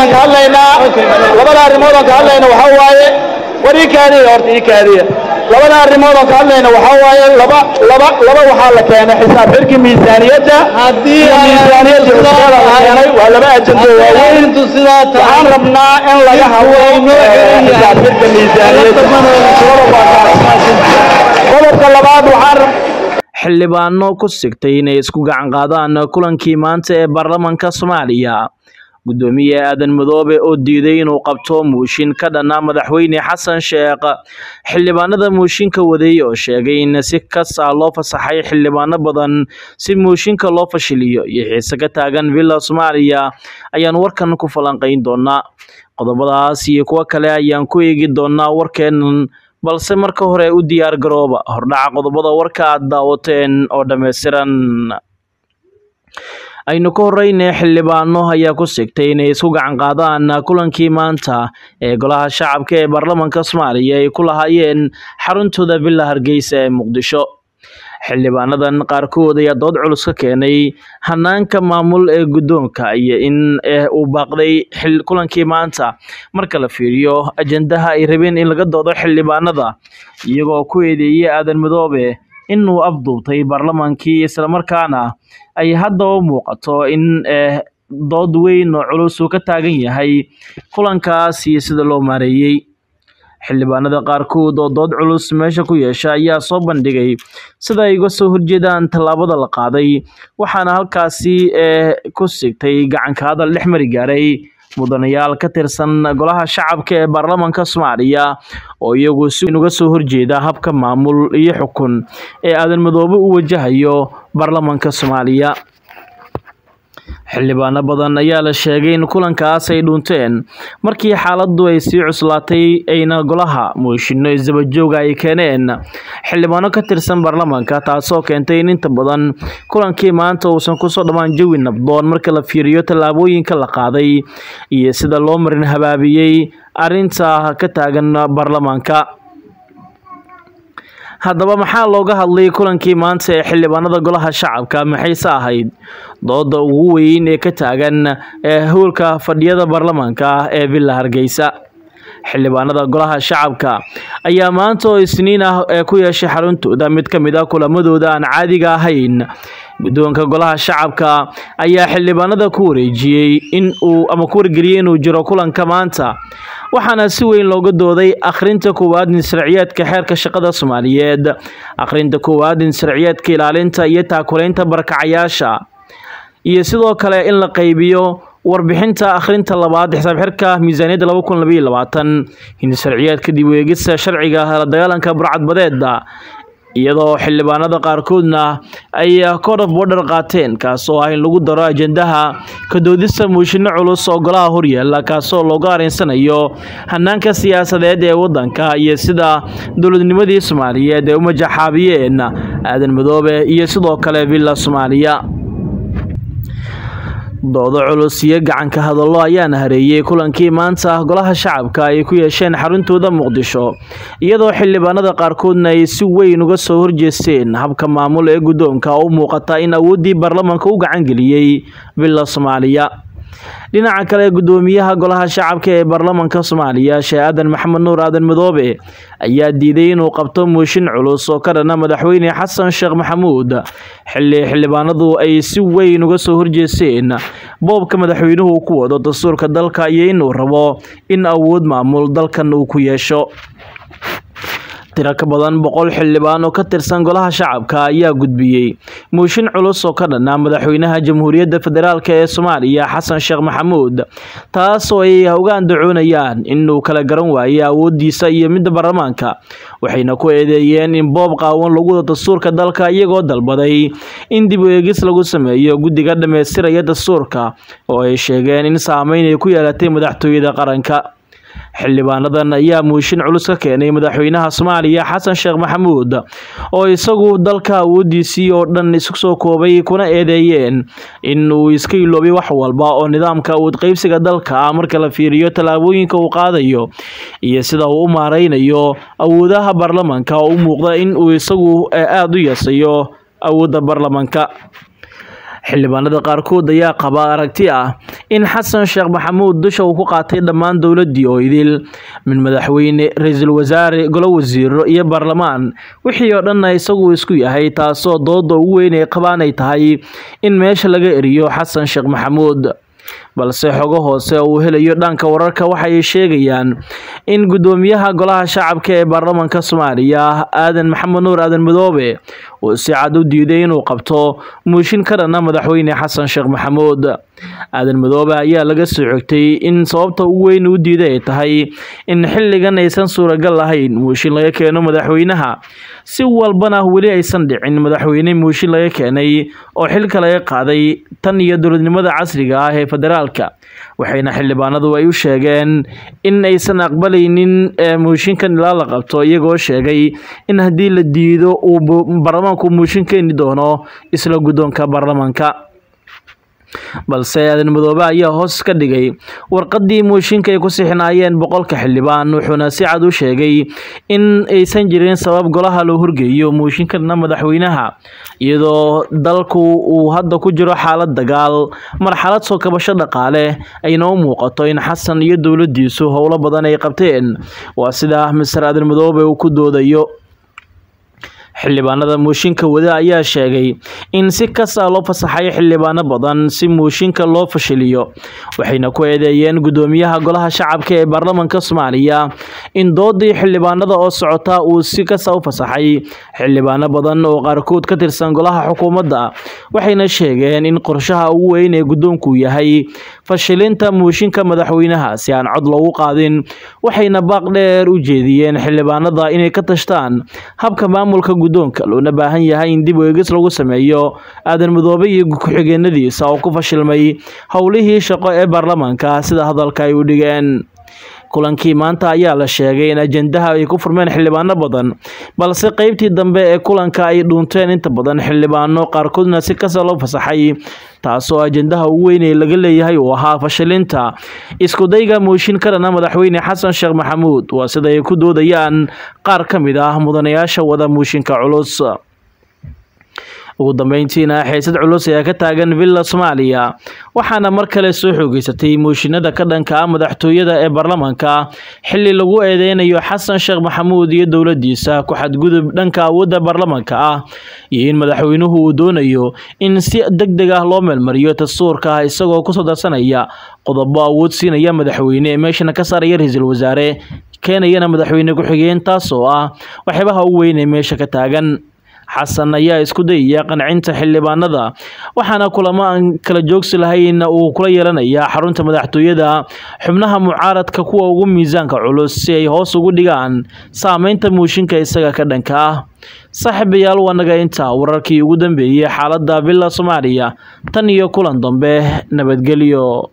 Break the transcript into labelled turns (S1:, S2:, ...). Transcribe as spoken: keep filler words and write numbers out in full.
S1: aan ka hadlaynaa labada arrimood aan ka hadlayna waxa waaye war ii kaadiya horta ii kaadiya labada arrimood aan ka hadlayna waxa waaye laba laba laba waxaa la keenay xisaab xirki miisaaniyadda haddii miisaaniyadda cusubada la keenay waa laba ajando waaweyn waxaan rabnaa in laga hadlo xisaab xirka miisaaniyadda qodobka labaad waxaan
S2: xildhibaano ku sigtay inay isku gacan qaadaan kulankii maanta ee baarlamaanka Soomaaliya gudoomiye aadan madoobe oo diiday inuu qabto muushin ka dhana madaxweyne xasan sheekh xildhibaanada muushinka waday oo sheegay in si kas ah loo fasaxay xildhibaano badan si muushinka loo fashiliyo iyo xiise ka taagan villa Soomaaliya ayaan warkan ku falanqeyn doonaa qodobadaas iyo kuwa kale ayaan ku eegi doonaa warkeenan balse marka hore u diyaar garooba hordhaca qodobada warka aad daawateen oo dhameystiran aynu ka horeynay xildhibaano ayaa ku sigtay inay isku gacan qaadaan kulankii maanta ee golaha shacabka ee baarlamaanka Soomaaliya ay ku lahaayeen xaruntooda villa Hargeysa ee Muqdisho xildhibaanadan qaarkood ayaa dood culus ka keenay hanaanka maamul ee gudoonka iyo in uu baaqday xil kulankii maanta marka la fiiriyo ajendaha ay rabeen in laga doodo xildhibaanada iyagoo ku eedeeyay aadan madoobe inuu afduubtay baarlamaankii isla markaana ay hadda u muuqato in dood weyn oo culus uu ka taagan yahay kulankaas iyo sida loo maareeyay xildhibaanada qaarkood oo dood culus meesha ku yeesha ayaa soo bandhigay sida ay uga soo horjeedaan tallaabada la qaaday waxaana halkaasi ku sigtay gacanka hadal dhex mari gaaray mudanayaal ka tirsan golaha shacabka ee baarlamaanka Soomaaliya oo iyagu si uga soo horjeeda habka maamul iyo xukun ee aadan madoobe u wajahayo baarlamaanka Soomaaliya xildhibaano badan ayaa la sheegay in kulankaas ay dhunteen markii xaaladdu ay sii cuslaatay ayna golaha muushinno isdabajooga ay keeneen xildhibaano ka tirsan baarlamaanka taasoo keentay in inta badan kulankii maanta uusan kusoo dhammaan jawi nabdoon marka la fiiriyo tallaabooyinka la qaaday iyo sida loo marin habaabiyey arrinta ka taagan baarlamaanka haddaba maxaa looga hadlay kulankii maanta ee xildhibaanada golaha shacabka maxayse ahayd dooda ugu weyn ee ka taagan ee howlka fadhiyada baarlamaanka ee villa Hargeysa xildhibaanada golaha shacabka ayaa maanta oo isniin ah ee ku yeeshay xaruntooda mid ka mid ah kulamadooda aan caadiga ahayn gudoonka golaha shacabka ayaa xildhibaanada ku wareejiyay in uu ama ku wargeliyay inuu jiro kulanka maanta waxaana si weyn looga dooday akhrinta koowaad in sharciyeedka xeerka shaqada Soomaaliyeed akhrinta koowaad in sharciyeedka ilaalinta iyo taakulaynta barakacayaasha iyo sidoo kale in la qaybiyo warbixinta akhrinta labaad xisaab xirka miisaaniyadda laba kun iyo labaatan in sharciyeedka dib u eegista sharciga la dagaalanka burcadbadeedda iyadoo xildhibaanada qaarkoodna ay code of border qaateen kaasoo ah in lagu daro ajendaha ka doodista muushinno culus oo golaha horyaala kaasoo looga arinsanayo hanaanka siyaasadeed ee wadanka iyo sida dowladnimadii Soomaaliyeed ee u majaxaabiyeen aadan madoobe iyo sidoo kale villa Soomaaliya doodo culus iyo gacanka hadallo ayaana hareeyay kulankii maanta golaha shacabka ay ku yeesheen xaruntooda Muqdisho iyadoo xildhibaanada qaarkoodna ay si weyn uga soo horjeesteen habka maamul ee gudoonka oo muuqata in awoodii baarlamaanka u gacan geliyay villa Soomaaliya dhinaca kale gudoomiyaha golaha shacabka ee baarlamaanka Soomaaliya Sheekh Aadan Maxamed Nuur Aadan Madoobe ayaa diiday inuu qabto muushin culus oo ka dhana madaxweyne xasan sheekh maxamuud xilli xildhibaanadu ay si weyn uga soo horjeesteen boobka madaxweynuhu ku wado dastuurka dalka iyo inuu rabo in awood maamul dalkan uu ku yeesho tiro ka badan boqol xildhibaan oo ka tirsan golaha shacabka ayaa gudbiyay muushin culus oo ka dhana madaxweynaha Jamhuuriyadda Federaalka ee Soomaaliya Xasan Sheekh Maxamuud taas oo ay uga andacoonayaan inuu kala garan waayo awoodiisa iyo midda baarlamaanka waxayna ku eedeeyeen in boob qaawan lagu wado dastuurka dalka iyagoo dalbaday in dib u eegis lagu sameeyo guddiga dhameystiraya dastuurka oo ay sheegeen in saameyn ay ku yeelatay madaxtooyada qaranka xildhibaanadan ayaa muushin culus ka keenay madaxweynaha Soomaaliya Xasan Sheekh Maxamuud oo isagu dalka awoodiisii oo dhan isku soo koobay kuna eedeeyeen in uu iska iloobay wax walba oo nidaamka awood qaybsiga dalka marka la fiiriyo talaabooyinka uu qaadayo iyo sida uu u maareynayo awoodaha baarlamaanka oo u muuqda in uu isagu aad u yeesayo awoodda baarlamaanka xildhibaanada qaarkood ayaa qaba aragti ah in xasan sheekh maxamuud dusha uu ku qaatay dhammaan dowladii oo idil min madaxweyne ra'iisul wasaare golo wasiiro iyo baarlamaan wixii oo dhan isagu isku yahay taasoo dooda ugu weyn ee qabaan ay tahay in meesha laga eriyo xasan sheekh maxamuud balse xogo hoose uu helayo dhanka wararka waxay sheegayaan in gudoomiyaha golaha shacabka ee baarlamaanka Soomaaliya Aadan Maxamed Nuur Aadan Madoobe uu si cad u diiday inuu qabto mooshin ka dhan ah madaxweyne xasan sheekh maxamuud. Aadan Madoobe ayaa laga soo xigtay in sababta ugu weyn uu diiday ay tahay in xilligan aysan suuragal lahayn mooshin laga keeno madaxweynaha si walbana weli aysan dhicin madaxweyne mooshin laga keenay oo xilka laga qaaday tan iyo dowladnimada casriga ah ee federaalka. waxayna xildhibaanadu ay u sheegeen in aysan aqbalaynin mooshinkan ilaa la qabto iyagoo sheegay in haddii la diido uu baarlamaanku mooshin keeni doono isla guddoonka baarlamaanka. balse Aadan Madoobe ayaa hoos ka dhigay warqadii mooshinka ay ku sixinaayeen boqolka xildhibaan wuxuuna si cad u sheegay in aysan jirin sabab golaha loo horgeeyo mooshinkan madaxweynaha iyadoo dalku uu hadda ku jiro xaalad dagaal marxalad soo kabasho dhaqaale ayna u muuqato in xasan iyo dowladdiisu howlo badan ay qabteen. waa sida Mister Aadan Madoobe uu ku doodayo. xildhibaanada mooshinka wada ayaa sheegay in si kasta loo fasaxay xildhibaano badan si mooshinka loo fashiliyo waxayna ku eedeeyeen gudoomiyaha golaha shacabka ee baarlamaanka Soomaaliya in doodii xildhibaanada oo socota uu si kasta u fasaxay xildhibaano badan oo qaarkood ka tirsan golaha xukuumadda. waxayna sheegeen in qorshaha ugu weyn ee guddoonku yahay fashilinta mooshinka madaxweynaha si aan cod loogu qaadin. waxayna baaq dheer u jeediyeen xildhibaanada inay ka tashtaan habka maamulka guddoonka loona baahan yahay in dib u eegis lagu sameeyo. Aadan Madoobe iyo ku-xigeenadiisa oo ku fashilmay howlihii shaqo ee baarlamaanka sida hadalka ay u dhigeen. kulankii maanta ayaa la sheegay in ajendaha ay ku furmeen xildhibaano badan balse qaybtii dambe ee kulanka ay dhuunteen inta badan xildhibaano qaarkoodna si kasta loo fasaxay taasoo ajendaha ugu weyn ee laga leeyahay uu ahaa fashilinta isku dayga mooshin ka dhan ah madaxweyne xasan sheekh maxamuud. waa sida ay ku doodayaan qaar ka mid ah mudanayaasha wada mooshinka culus. ugu dambeyntiina xiisad culus ayaa ka taagan villa Soomaaliya waxaana mar kale soo xoogeysatay mooshinada ka dhanka ah madaxtooyada ee baarlamaanka xilli lagu eedeynayo xasan sheekh maxamuud iyo dowladdiisa ku xadgudub dhanka awoodda baarlamaanka ah iyo in madaxweynuhu uu doonayo in si degdeg ah loo meelmariyo dastuurka isagoo ku soo darsanaya qodobo awood siinaya madaxweyne meeshana ka saaraya ra'iisul wasaare keenayana madaxweyne ku-xigeen taasoo ah waxyaabaha ugu weyn ee meesha ka taagan. xasan ayaa isku dayaya qancinta xildhibaanada waxaana kulamo aan kala joogsi lahayn uu kula yeelanayaa xarunta madaxtooyada xubnaha mucaaradka kuwa ugu miisaanka culus si ay hoos ugu dhigaan saameynta mooshinka isaga ka dhanka ah. saaxiibayaal waa naga inta wararkii ugu dambeeyay xaaladda villa Soomaaliya tan iyo kulan dambe nabadgelyo.